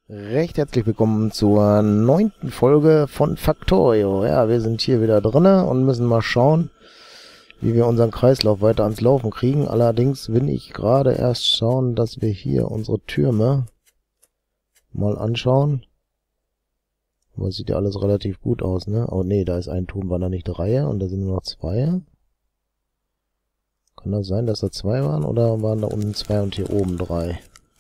Recht herzlich willkommen zur 9. Folge von Factorio. Ja, wir sind hier wieder drinne und müssen mal schauen, wie wir unseren Kreislauf weiter ans Laufen kriegen. Allerdings will ich gerade erst schauen, dass wir hier unsere Türme mal anschauen. Aber sieht ja alles relativ gut aus, ne? Oh ne, da ist ein Turm, war da nicht 3 und da sind nur noch 2. Kann das sein, dass da 2 waren oder waren da unten 2 und hier oben 3?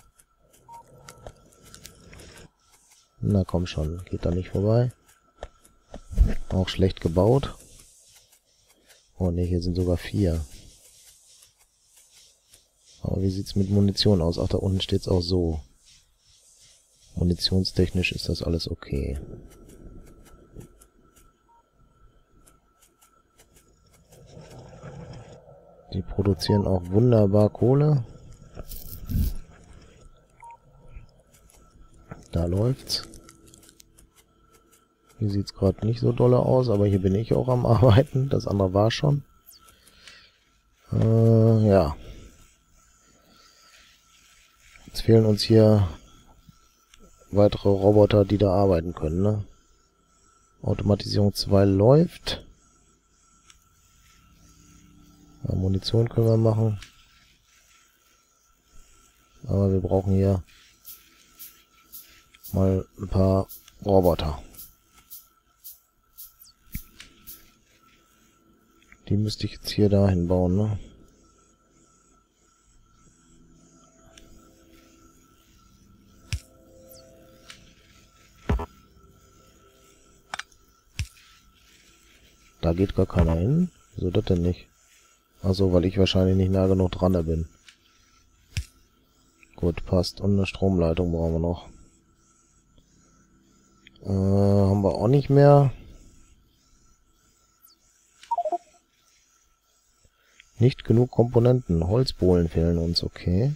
Na komm schon, geht da nicht vorbei. Auch schlecht gebaut. Oh ne, hier sind sogar 4. Aber wie sieht's mit Munition aus? Ach, da unten steht's auch so. Munitionstechnisch ist das alles okay. Die produzieren auch wunderbar Kohle. Da läuft's. Hier sieht's gerade nicht so dolle aus, aber hier bin ich auch am Arbeiten. Das andere war schon. Ja. Jetzt fehlen uns hier weitere Roboter, die da arbeiten können, ne? Automatisierung 2 läuft. Ja, Munition können wir machen. Aber wir brauchen hier mal ein paar Roboter. Die müsste ich jetzt hier dahin bauen, ne? Da geht gar keiner hin. Wieso das denn nicht? Achso, weil ich wahrscheinlich nicht nah genug dran bin. Gut, passt. Und eine Stromleitung brauchen wir noch. Haben wir auch nicht mehr. Nicht genug Komponenten. Holzbohlen fehlen uns, okay.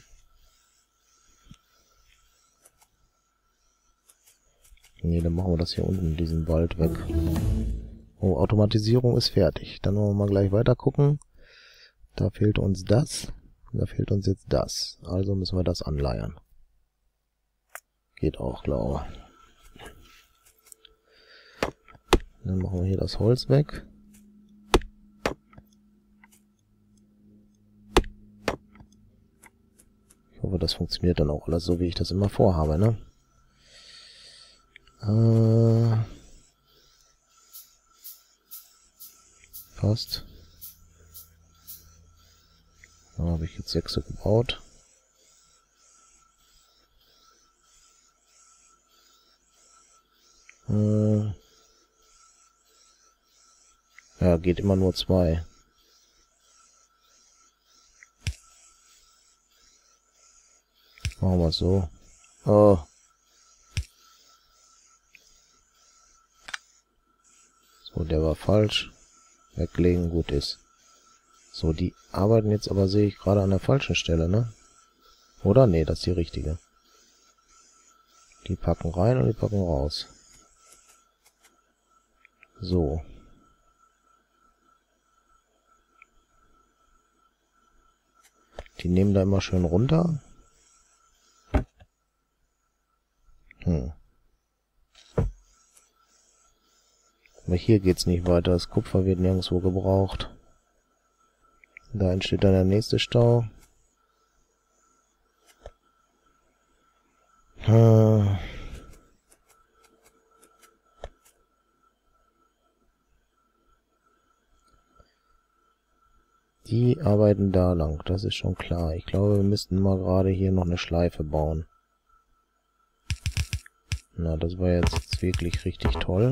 Ne, dann machen wir das hier unten, diesen Wald weg. Oh, Automatisierung ist fertig. Dann wollen wir mal gleich weiter gucken. Da fehlt uns das. Da fehlt uns jetzt das. Also müssen wir das anleiern. Geht auch, glaube ich. Dann machen wir hier das Holz weg. Ich hoffe, das funktioniert dann auch alles so, wie ich das immer vorhabe, ne? Passt. Da habe ich jetzt 6 gebaut. Ja, geht immer nur 2. Machen wir es so. Oh. So, der war falsch. Weglegen, gut ist. So, die arbeiten jetzt aber, sehe ich, gerade an der falschen Stelle, ne? Oder? Nee, das ist die richtige. Die packen rein und die packen raus. So. Die nehmen da immer schön runter. Aber hier geht's nicht weiter. Das Kupfer wird nirgendwo gebraucht. Da entsteht dann der nächste Stau. Die arbeiten da lang, das ist schon klar. Ich glaube, wir müssten mal gerade hier noch eine Schleife bauen. Na, das war jetzt wirklich richtig toll.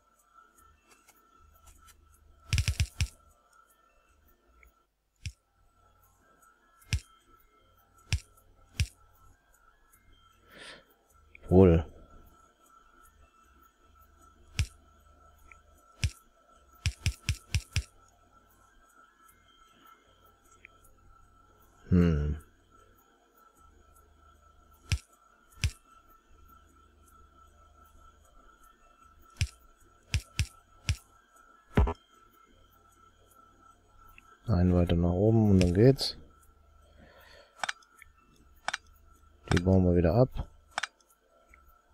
Wohl. Einen weiter nach oben und dann geht's. Die bauen wir wieder ab.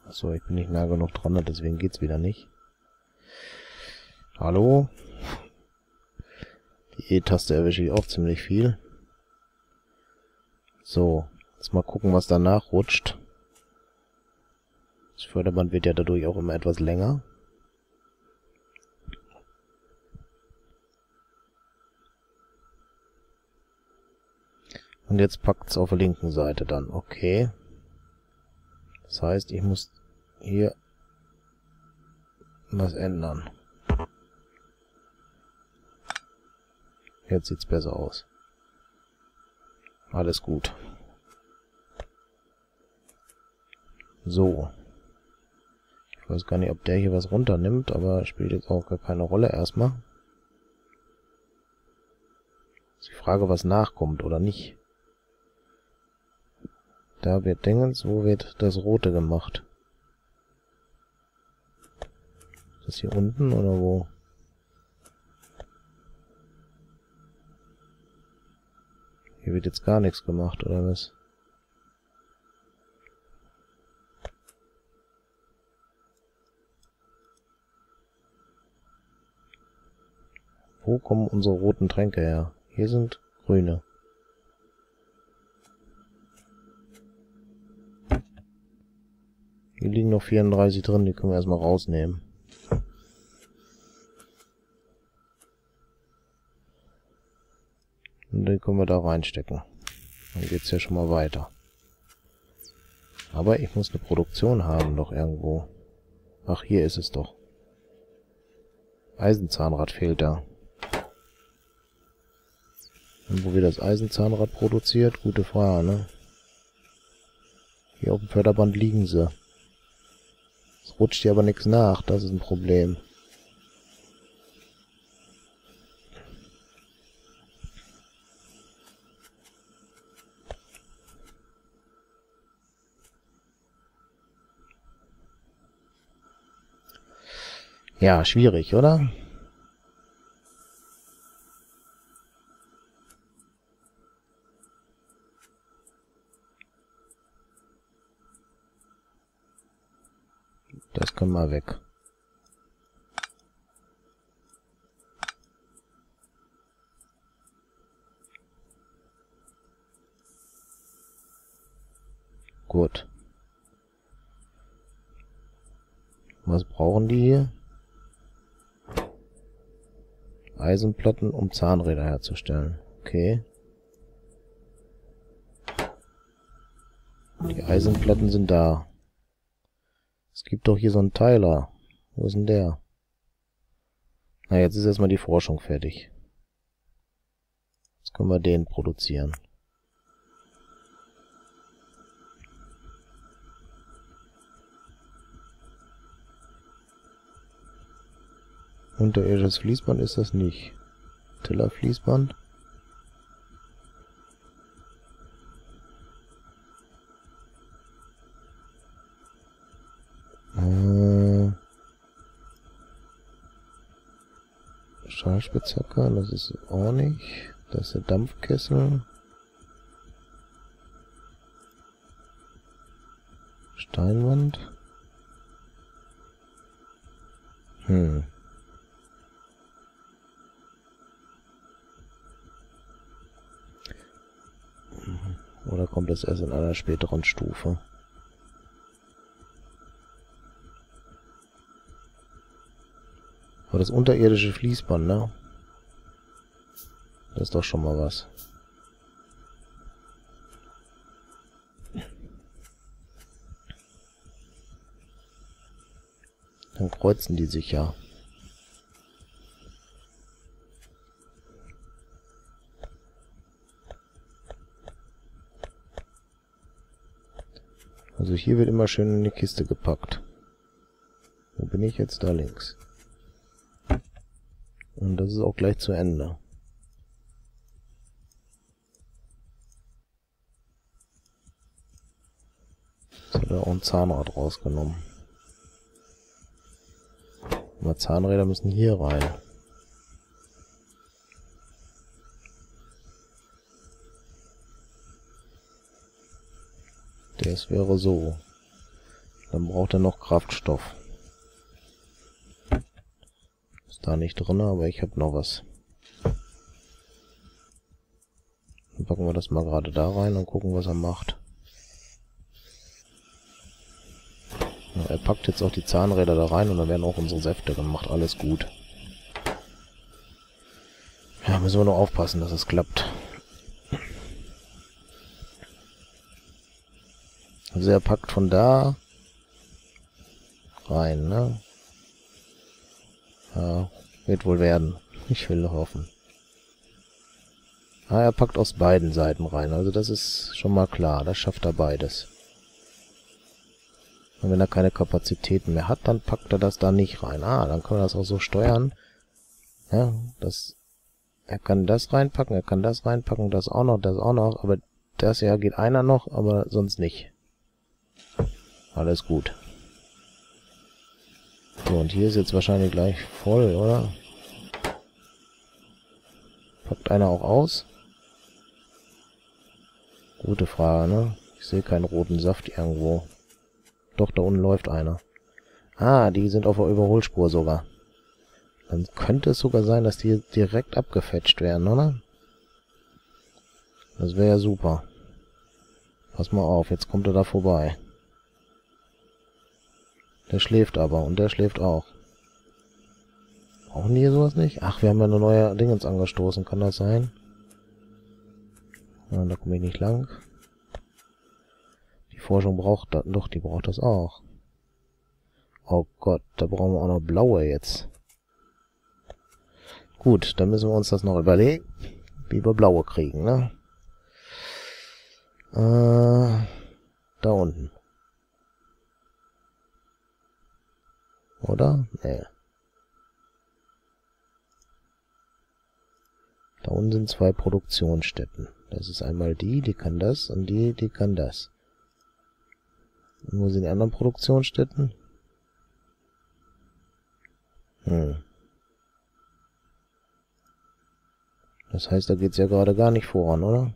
Achso, ich bin nicht nah genug dran, deswegen geht's wieder nicht. Hallo? Die E-Taste erwische ich auch ziemlich viel. So, jetzt mal gucken, was danach rutscht. Das Förderband wird ja dadurch auch immer etwas länger. Und jetzt packt es auf der linken Seite dann. Okay. Das heißt, ich muss hier was ändern. Jetzt sieht's besser aus. Alles gut. So. Ich weiß gar nicht, ob der hier was runternimmt, aber spielt jetzt auch gar keine Rolle erstmal. Ist die Frage, was nachkommt oder nicht. Da wird Dingens, wo wird das Rote gemacht? Ist das hier unten oder wo? Hier wird jetzt gar nichts gemacht, oder was? Wo kommen unsere roten Tränke her? Hier sind grüne. Hier liegen noch 34 drin, die können wir erstmal rausnehmen. Und den können wir da reinstecken. Dann geht's ja schon mal weiter. Aber ich muss eine Produktion haben doch irgendwo. Ach, hier ist es doch. Eisenzahnrad fehlt da. Und wo wird das Eisenzahnrad produziert? Gute Frage, ne? Hier auf dem Förderband liegen sie. Es rutscht hier aber nichts nach, das ist ein Problem. Ja, schwierig, oder? Das können wir weg. Gut. Was brauchen die hier? Eisenplatten, um Zahnräder herzustellen. Okay. Die Eisenplatten sind da. Es gibt doch hier so einen Teiler. Wo ist denn der? Na, jetzt ist erstmal die Forschung fertig. Jetzt können wir den produzieren. Unterirdisches Fließband ist das nicht. Tillerfließband. Stahlspitzhacker, das ist auch nicht. Das ist der Dampfkessel. Steinwand. Oder kommt das erst in einer späteren Stufe? Aber das unterirdische Fließband, ne? Das ist doch schon mal was. Dann kreuzen die sich ja. Also hier wird immer schön in die Kiste gepackt. Wo bin ich jetzt? Da links. Und das ist auch gleich zu Ende. Jetzt hat er auch ein Zahnrad rausgenommen. Aber Zahnräder müssen hier rein. Das wäre so. Dann braucht er noch Kraftstoff. Ist da nicht drin, aber ich habe noch was. Dann packen wir das mal gerade da rein und gucken, was er macht. Ja, er packt jetzt auch die Zahnräder da rein und dann werden auch unsere Säfte gemacht. Alles gut. Ja, müssen wir nur aufpassen, dass es klappt. Also er packt von da rein, ne? Ja, wird wohl werden. Ich will hoffen. Ah, er packt aus beiden Seiten rein. Also das ist schon mal klar. Das schafft er beides. Und wenn er keine Kapazitäten mehr hat, dann packt er das da nicht rein. Ah, dann können wir das auch so steuern. Ja, er kann das reinpacken, er kann das reinpacken, das auch noch. Aber das ja geht einer noch, aber sonst nicht. Alles gut. So, und hier ist jetzt wahrscheinlich gleich voll, oder? Packt einer auch aus? Gute Frage, ne? Ich sehe keinen roten Saft irgendwo. Doch, da unten läuft einer. Ah, die sind auf der Überholspur sogar. Dann könnte es sogar sein, dass die direkt abgefetcht werden, oder? Das wäre ja super. Pass mal auf, jetzt kommt er da vorbei. Der schläft aber und der schläft auch. Brauchen die hier sowas nicht? Ach, wir haben ja eine neue Dingens angestoßen, kann das sein? Ja, da komme ich nicht lang. Die Forschung braucht das, doch, die braucht das auch. Oh Gott, da brauchen wir auch noch blaue jetzt. Gut, dann müssen wir uns das noch überlegen, wie wir blaue kriegen, ne? Da unten. Oder? Nee. Da unten sind zwei Produktionsstätten. Das ist einmal die kann das und die kann das. Und wo sind die anderen Produktionsstätten? Das heißt, da geht's ja gerade gar nicht voran, oder?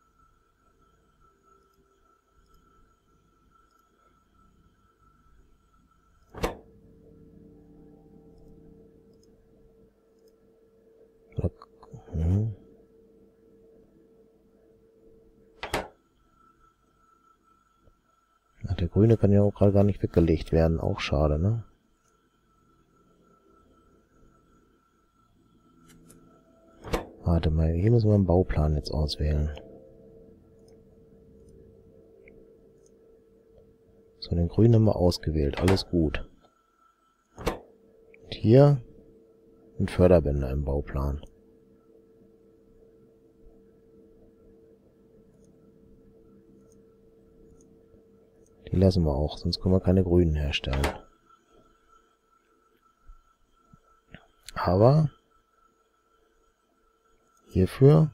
Ach, der Grüne kann ja auch gerade gar nicht weggelegt werden. Auch schade, ne? Warte mal, hier müssen wir einen Bauplan jetzt auswählen. So, den Grünen haben wir ausgewählt. Alles gut. Und hier ein Förderbänder im Bauplan. Die lassen wir auch, sonst können wir keine Grünen herstellen. Aber hierfür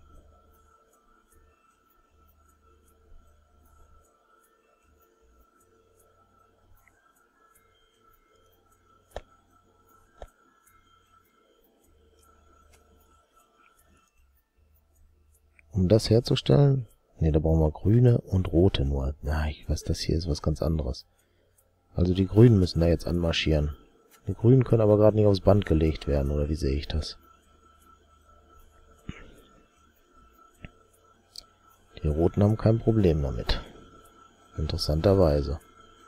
um das herzustellen, ne, da brauchen wir grüne und rote nur. Na, ich weiß, das hier ist was ganz anderes. Also die Grünen müssen da jetzt anmarschieren. Die Grünen können aber gerade nicht aufs Band gelegt werden, oder wie sehe ich das? Die Roten haben kein Problem damit. Interessanterweise.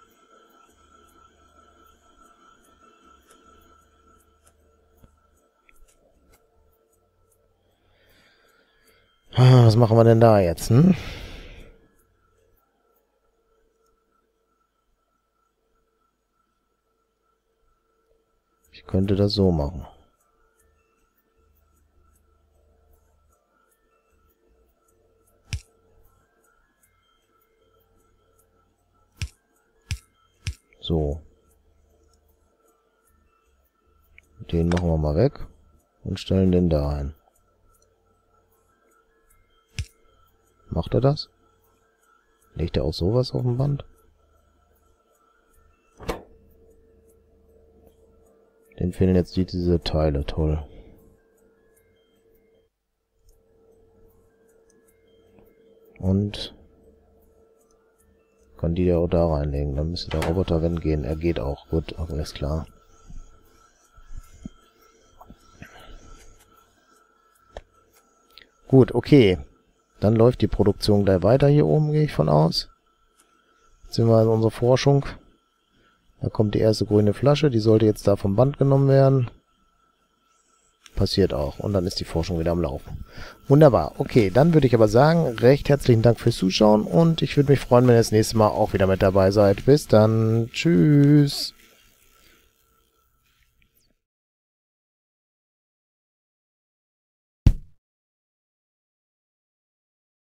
Was machen wir denn da jetzt, hm? Ich könnte das so machen. So. Den machen wir mal weg und stellen den da ein. Macht er das? Legt er auch sowas auf dem Band? Den fehlen jetzt diese Teile, toll. Und Kann die ja auch da reinlegen. Dann müsste der Roboter, wenn gehen. Er geht auch. Gut, alles klar. Gut, okay. Dann läuft die Produktion gleich weiter hier oben, gehe ich von aus. Jetzt sind wir in unserer Forschung. Da kommt die erste grüne Flasche. Die sollte jetzt da vom Band genommen werden. Passiert auch. Und dann ist die Forschung wieder am Laufen. Wunderbar. Okay, dann würde ich aber sagen, recht herzlichen Dank fürs Zuschauen. Und ich würde mich freuen, wenn ihr das nächste Mal auch wieder mit dabei seid. Bis dann. Tschüss.